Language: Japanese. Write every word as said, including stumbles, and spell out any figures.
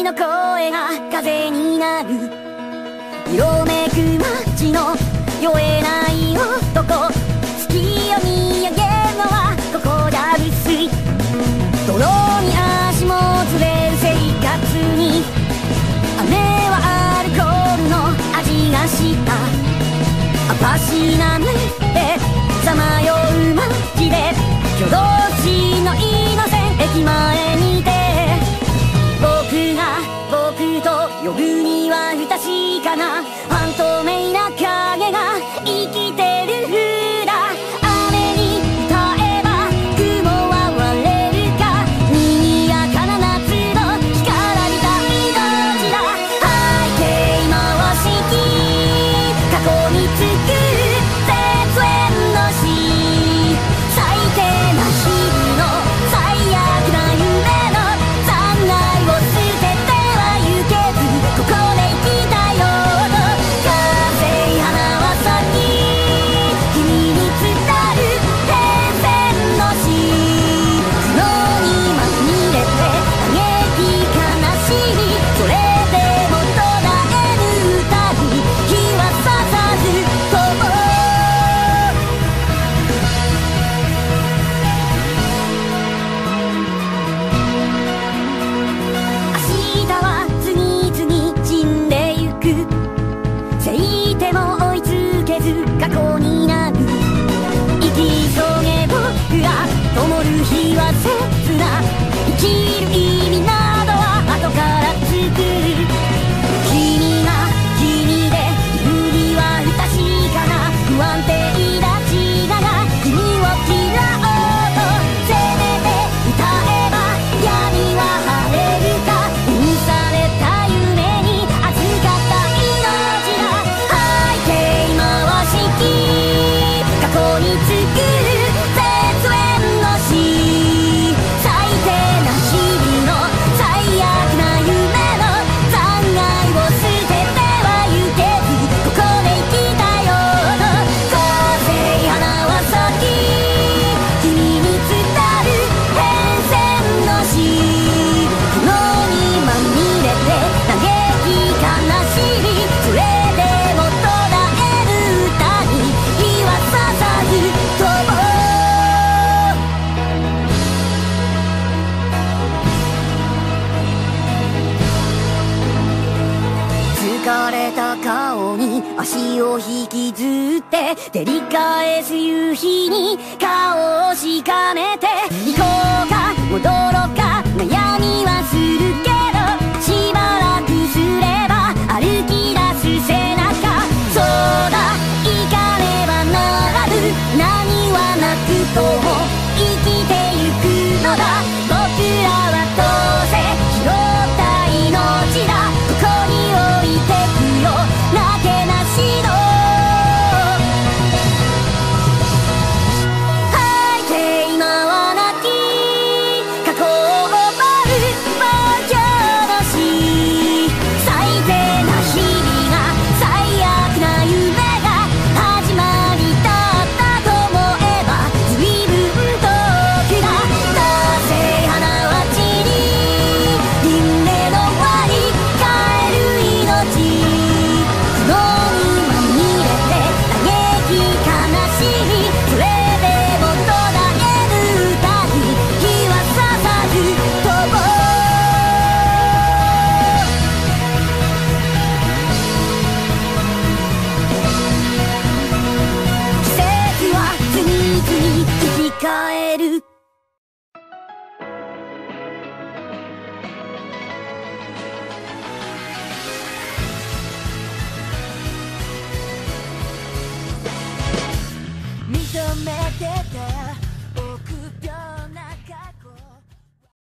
の声が風になる。色めく街の酔えない男、月を見上げるのはここじゃ薄い。泥に足もつれる生活に、雨はアルコールの味がした。アパシナムでさまよう街で、挙動しのイノセン駅前にて、僕が僕と呼ぶには不確かな半透明な影が生きてる風だ。雨に歌えば雲は割れるか、賑やかな夏の干からびた命だ。背景回しき過去に作る絶縁の詩、最低な日々の最悪な夢の残骸を捨てては行けず、ここで生きたよと風花は咲き、君に伝る変遷の詩、苦悩にまみれて嘆き悲しみ、それでも途絶えぬ歌に日はささずとも。明日は次々死んでゆく、せいても追いつけず過去になる。生き急げ僕が灯る日は切な、生きる意味などは後から作る。君が君でいるには不確かな不安定だちだが、君を嫌おうとせめて歌えば闇は晴れるか、許された夢に預かった命だ。背景回しき過去に作る絶縁の詩、最低な日々の最悪な夢の残骸を捨てては行けず、ここで生きたよと風花は咲き、君に伝る変遷の詩、苦悩にまみれて嘆き悲しみ、それでも途絶える歌に日はささずとも。疲れた顔に足を引きずって照り返す夕日に顔をしかめて、行こうか戻ろうか悩みはするけど、しばらくすれば歩き出す背中、そうだ行かねばならぬ、何はなくとも生きてゆくのだ。